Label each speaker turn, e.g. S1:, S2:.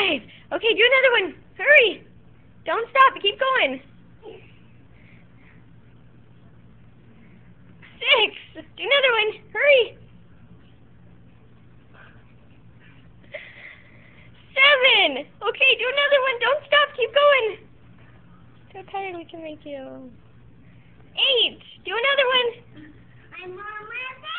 S1: 5. Okay, do another one. Hurry. Don't stop. Keep going. 6. Do another one. Hurry. 7. Okay, do another one. Don't stop. Keep going. So tired we can make you. 8. Do another one.
S2: I'm on my